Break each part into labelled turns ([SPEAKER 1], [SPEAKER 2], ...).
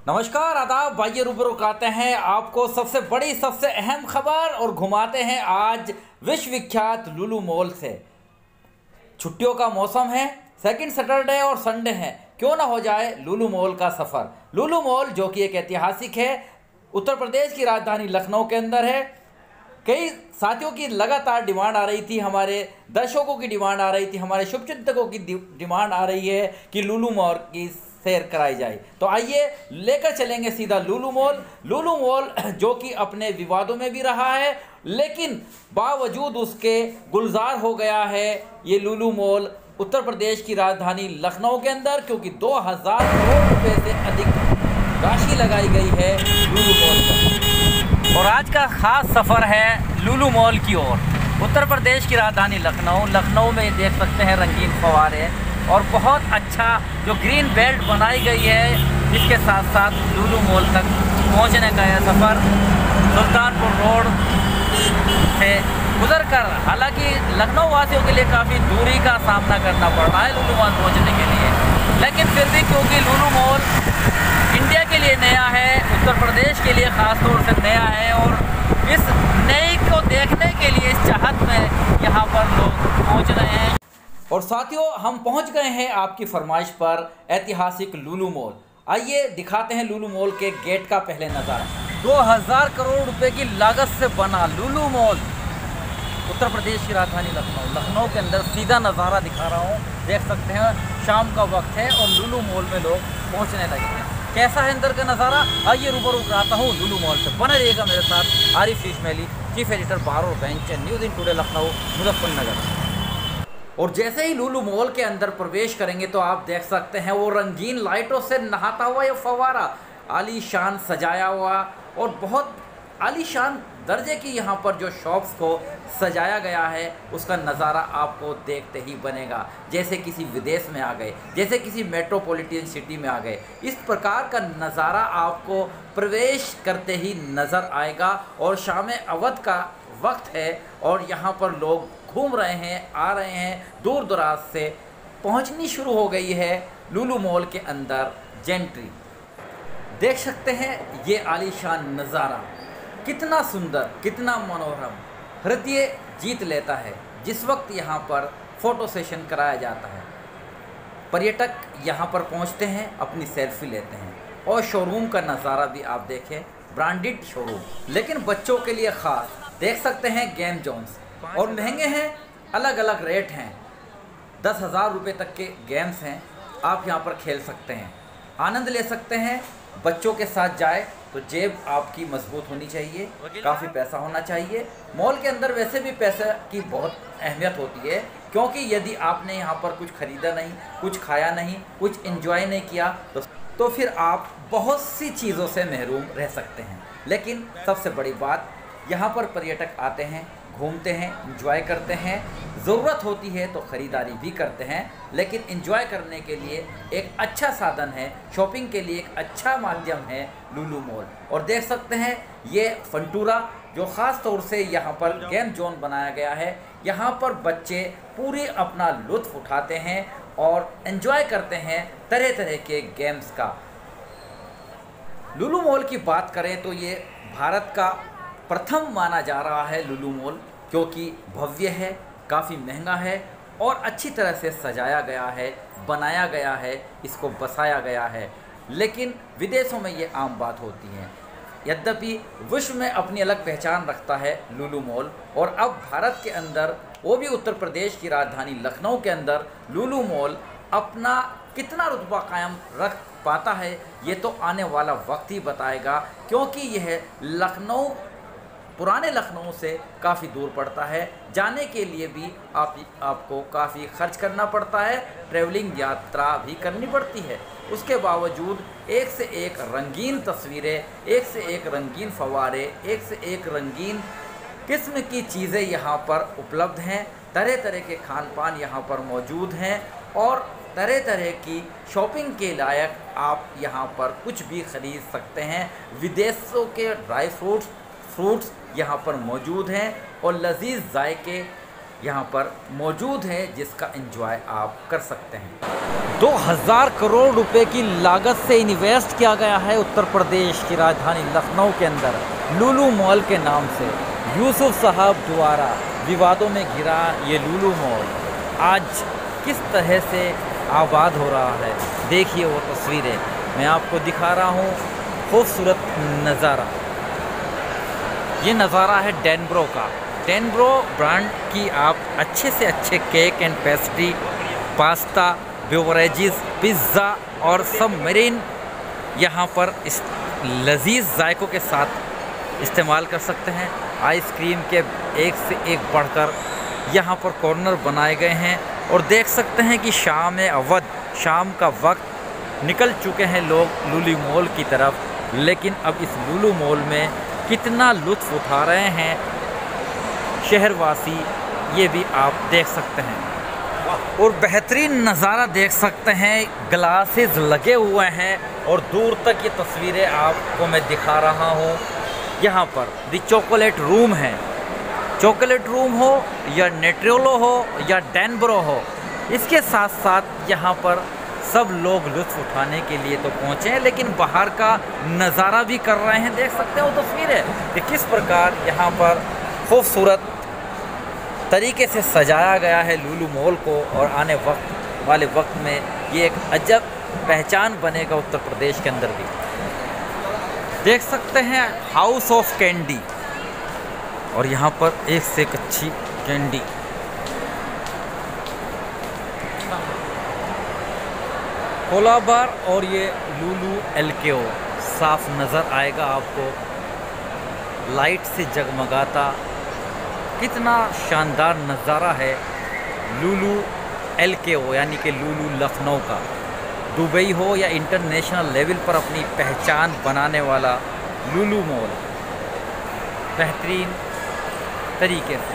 [SPEAKER 1] नमस्कार आदाब भाइयों, रूबरू कराते हैं आपको सबसे बड़ी सबसे अहम खबर और घुमाते हैं आज विश्व विख्यात लुलु मॉल से। छुट्टियों का मौसम है, सेकंड सैटरडे और संडे है, क्यों ना हो जाए लुलु मॉल का सफ़र। लुलु मॉल जो कि एक ऐतिहासिक है, उत्तर प्रदेश की राजधानी लखनऊ के अंदर है। कई साथियों की लगातार डिमांड आ रही थी, हमारे दर्शकों की डिमांड आ रही थी, हमारे शुभचिंतकों की डिमांड आ रही है कि लुलु मॉल की सैर कराई जाए। तो आइए लेकर चलेंगे सीधा लुलु मॉल। लुलु मॉल जो कि अपने विवादों में भी रहा है, लेकिन बावजूद उसके गुलजार हो गया है ये लुलु मॉल उत्तर प्रदेश की राजधानी लखनऊ के अंदर, क्योंकि 2000 करोड़ रुपए से अधिक राशि लगाई गई है लुलु मॉल पर। और आज का खास सफ़र है लुलु मॉल की ओर। उत्तर प्रदेश की राजधानी लखनऊ में देख सकते हैं रंगीन फव्वारे और बहुत अच्छा जो ग्रीन बेल्ट बनाई गई है, इसके साथ साथ लुलु मॉल तक पहुंचने का यह सफ़र सुल्तानपुर रोड से गुजर कर, हालांकि लखनऊ वासियों के लिए काफ़ी दूरी का सामना करना पड़ रहा है लुलु मॉल पहुंचने के लिए, लेकिन फिर भी क्योंकि लुलु मॉल इंडिया के लिए नया है, उत्तर प्रदेश के लिए ख़ास तौर से नया है, और इस नई को देखने के लिए इस चाहत में यहाँ पर लोग पहुँच रहे हैं। और साथियों, हम पहुंच गए हैं आपकी फरमाइश पर ऐतिहासिक लुलु मॉल। आइए दिखाते हैं लुलु मॉल के गेट का पहले नज़ारा। 2000 करोड़ रुपए की लागत से बना लुलु मॉल उत्तर प्रदेश की राजधानी लखनऊ के अंदर सीधा नज़ारा दिखा रहा हूँ। देख सकते हैं शाम का वक्त है और लुलु मॉल में लोग पहुँचने लगे हैं। कैसा है अंदर का नज़ारा, आइए रूबरू कराता हूँ लुलु मॉल से। बने रहिएगा मेरे साथ। Arif Ismaili, chief editor bar और bench, news in today Lucknow, Muzaffarnagar. और जैसे ही लुलु मॉल के अंदर प्रवेश करेंगे तो आप देख सकते हैं वो रंगीन लाइटों से नहाता हुआ ये फव्वारा, आलीशान सजाया हुआ और बहुत आलीशान दर्जे की यहाँ पर जो शॉप्स को सजाया गया है, उसका नज़ारा आपको देखते ही बनेगा जैसे किसी विदेश में आ गए, जैसे किसी मेट्रोपॉलिटन सिटी में आ गए। इस प्रकार का नज़ारा आपको प्रवेश करते ही नज़र आएगा। और शाम अवध का वक्त है और यहाँ पर लोग घूम रहे हैं, आ रहे हैं, दूर दराज से पहुँचनी शुरू हो गई है लुलु मॉल के अंदर जेंट्री। देख सकते हैं ये आलीशान नज़ारा कितना सुंदर, कितना मनोरम, हृदय जीत लेता है जिस वक्त यहाँ पर फ़ोटो सेशन कराया जाता है। पर्यटक यहाँ पर पहुँचते हैं, अपनी सेल्फी लेते हैं। और शोरूम का नज़ारा भी आप देखें, ब्रांडेड शोरूम, लेकिन बच्चों के लिए ख़ास। देख सकते हैं गेम जोन्स, और महंगे हैं, अलग अलग रेट हैं। 10,000 रुपये तक के गेम्स हैं, आप यहाँ पर खेल सकते हैं, आनंद ले सकते हैं। बच्चों के साथ जाए तो जेब आपकी मजबूत होनी चाहिए, काफ़ी पैसा होना चाहिए। मॉल के अंदर वैसे भी पैसे की बहुत अहमियत होती है, क्योंकि यदि आपने यहाँ पर कुछ ख़रीदा नहीं, कुछ खाया नहीं, कुछ एंजॉय नहीं किया तो फिर आप बहुत सी चीज़ों से महरूम रह सकते हैं। लेकिन सबसे बड़ी बात, यहाँ पर पर्यटक आते हैं, घूमते हैं, एंजॉय करते हैं, ज़रूरत होती है तो ख़रीदारी भी करते हैं, लेकिन एंजॉय करने के लिए एक अच्छा साधन है, शॉपिंग के लिए एक अच्छा माध्यम है लुलु मॉल। और देख सकते हैं ये फंटूरा जो ख़ास तौर से यहाँ पर गेम जोन बनाया गया है। यहाँ पर बच्चे पूरी अपना लुत्फ़ उठाते हैं और एंजॉय करते हैं तरह तरह के गेम्स का। लुलु मॉल की बात करें तो ये भारत का प्रथम माना जा रहा है लुलु मॉल, क्योंकि भव्य है, काफ़ी महंगा है और अच्छी तरह से सजाया गया है, बनाया गया है, इसको बसाया गया है। लेकिन विदेशों में ये आम बात होती है। यद्यपि विश्व में अपनी अलग पहचान रखता है लुलु मॉल, और अब भारत के अंदर, वो भी उत्तर प्रदेश की राजधानी लखनऊ के अंदर, लुलु मॉल अपना कितना रुतबा कायम रख पाता है ये तो आने वाला वक्त ही बताएगा, क्योंकि यह लखनऊ, पुराने लखनऊ से काफ़ी दूर पड़ता है। जाने के लिए भी आपको काफ़ी खर्च करना पड़ता है, ट्रैवलिंग यात्रा भी करनी पड़ती है। उसके बावजूद एक से एक रंगीन तस्वीरें, एक से एक रंगीन फव्वारे, एक से एक रंगीन किस्म की चीज़ें यहाँ पर उपलब्ध हैं। तरह तरह के खान पान यहाँ पर मौजूद हैं और तरह तरह की शॉपिंग के लायक आप यहाँ पर कुछ भी ख़रीद सकते हैं। विदेशों के ड्राई फ्रूट्स यहाँ पर मौजूद हैं और लजीज जायके यहाँ पर मौजूद है जिसका एंजॉय आप कर सकते हैं। 2000 करोड़ रुपए की लागत से इन्वेस्ट किया गया है उत्तर प्रदेश की राजधानी लखनऊ के अंदर लुलु मॉल के नाम से। यूसुफ साहब द्वारा विवादों में घिरा ये लुलु मॉल आज किस तरह से आबाद हो रहा है, देखिए वो तस्वीरें मैं आपको दिखा रहा हूँ। खूबसूरत नज़ारा, ये नज़ारा है डैनब्रो का। डैनब्रो ब्रांड की आप अच्छे से अच्छे cake and pastry, pasta, beverages, pizza और सब मरीन यहाँ पर इस लजीज जायकों के साथ इस्तेमाल कर सकते हैं। आइसक्रीम के एक से एक बढ़कर यहाँ पर कॉर्नर बनाए गए हैं और देख सकते हैं कि शाम का वक्त निकल चुके हैं लोग लुलु मॉल की तरफ, लेकिन अब इस लुलु मॉल में कितना लुत्फ़ उठा रहे हैं शहरवासी, ये भी आप देख सकते हैं। और बेहतरीन नज़ारा देख सकते हैं, ग्लासेस लगे हुए हैं और दूर तक ये तस्वीरें आपको मैं दिखा रहा हूँ। यहाँ पर द चॉकलेट रूम है, चॉकलेट रूम हो या नेट्रोलो हो या डैनब्रो हो, इसके साथ साथ यहाँ पर सब लोग लुत्फ़ उठाने के लिए तो पहुँचे हैं, लेकिन बाहर का नज़ारा भी कर रहे हैं। देख सकते हो तस्वीरें कि किस प्रकार यहाँ पर खूबसूरत तरीके से सजाया गया है लुलु मॉल को, और आने वाले वक्त में ये एक अजब पहचान बनेगा उत्तर प्रदेश के अंदर भी। देख सकते हैं हाउस ऑफ कैंडी, और यहाँ पर एक से एक अच्छी कैंडी। कोलाबार और ये लुलु एलकेओ साफ नज़र आएगा आपको, लाइट से जगमगाता कितना शानदार नज़ारा है लुलु एलकेओ यानी कि लुलु लखनऊ का। दुबई हो या इंटरनेशनल लेवल पर अपनी पहचान बनाने वाला लुलु मॉल बेहतरीन तरीके से।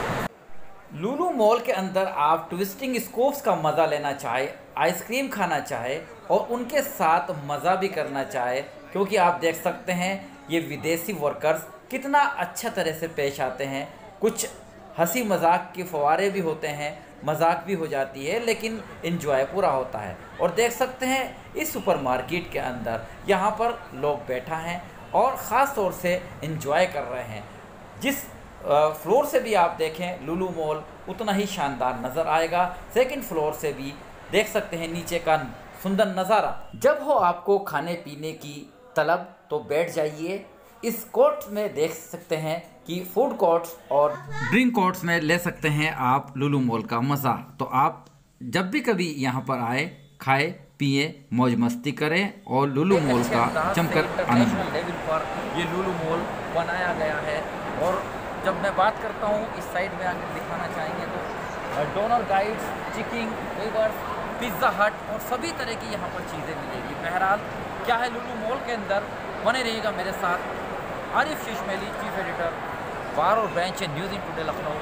[SPEAKER 1] लुलु मॉल के अंदर आप ट्विस्टिंग स्कोप्स का मज़ा लेना चाहे, आइसक्रीम खाना चाहे और उनके साथ मज़ा भी करना चाहे, क्योंकि आप देख सकते हैं ये विदेशी वर्कर्स कितना अच्छा तरह से पेश आते हैं। कुछ हंसी मजाक के फवारे भी होते हैं, मजाक भी हो जाती है, लेकिन एंजॉय पूरा होता है। और देख सकते हैं इस सुपरमार्केट के अंदर यहाँ पर लोग बैठा हैं और ख़ास तौर से एंजॉय कर रहे हैं। जिस फ्लोर से भी आप देखें लुलु मॉल उतना ही शानदार नज़र आएगा। सेकंड फ्लोर से भी देख सकते हैं नीचे का सुंदर नज़ारा। जब हो आपको खाने पीने की तलब तो बैठ जाइए। इस कोर्ट में देख सकते हैं कि फूड कोर्ट्स और ड्रिंक कोर्ट्स में ले सकते हैं आप लुलु मॉल का मज़ा। तो आप जब भी कभी यहाँ पर आए, खाए पिए, मौज मस्ती करें और लुलु मॉल का जमकर आनंद लेवल पर ये लुलु मॉल बनाया गया है। और जब मैं बात करता हूँ इस साइड में आकर दिखाना चाहेंगे तो डोनर गाइड्स, चिकिंग, वेवर्स, पिज़्ज़ा हट और सभी तरह की यहाँ पर चीज़ें मिलेगी। बहरहाल क्या है लुलु मॉल के अंदर, बने रहिएगा मेरे साथ। आरिफ शीश मेहली, चीफ एडिटर, बार और bench news in today Lucknow,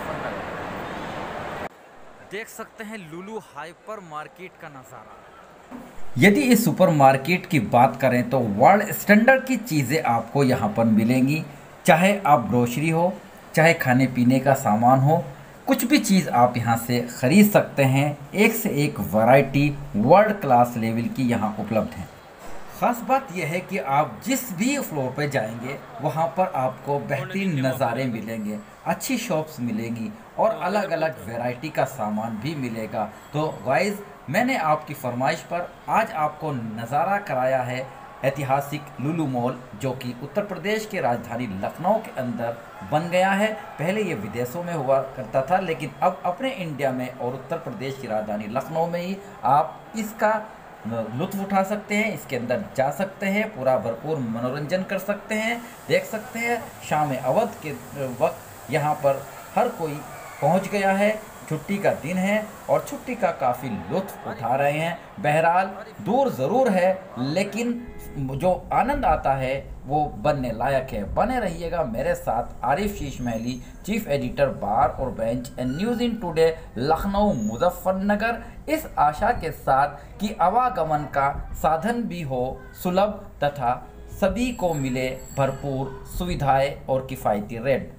[SPEAKER 1] Muzaffarnagar. देख सकते हैं लुलु हाइपर मार्केट का नज़ारा। यदि इस सुपरमार्केट की बात करें तो वर्ल्ड स्टैंडर्ड की चीज़ें आपको यहाँ पर मिलेंगी, चाहे आप ग्रोसरी हो, चाहे खाने पीने का सामान हो, कुछ भी चीज़ आप यहाँ से ख़रीद सकते हैं। एक से एक वैरायटी वर्ल्ड क्लास लेवल की यहाँ उपलब्ध है। ख़ास बात यह है कि आप जिस भी फ्लोर पे जाएंगे वहाँ पर आपको बेहतरीन नज़ारे मिलेंगे, अच्छी शॉप्स मिलेंगी और अलग अलग वैरायटी का सामान भी मिलेगा। तो गाइस, मैंने आपकी फरमाइश पर आज आपको नज़ारा कराया है ऐतिहासिक लुलु मॉल, जो कि उत्तर प्रदेश के राजधानी लखनऊ के अंदर बन गया है। पहले ये विदेशों में हुआ करता था, लेकिन अब अपने इंडिया में और उत्तर प्रदेश की राजधानी लखनऊ में ही आप इसका लुत्फ़ उठा सकते हैं, इसके अंदर जा सकते हैं, पूरा भरपूर मनोरंजन कर सकते हैं। देख सकते हैं शाम अवध के वक्त यहाँ पर हर कोई पहुँच गया है। छुट्टी का दिन है और छुट्टी का काफ़ी लुत्फ़ उठा रहे हैं। बहरहाल दूर ज़रूर है, लेकिन जो आनंद आता है वो बनने लायक है। बने रहिएगा मेरे साथ। आरिफ शीश मेहली, चीफ एडिटर, बार और bench news in today Lucknow, Muzaffarnagar, इस आशा के साथ कि आवागमन का साधन भी हो सुलभ तथा सभी को मिले भरपूर सुविधाएं और किफ़ायती रेट।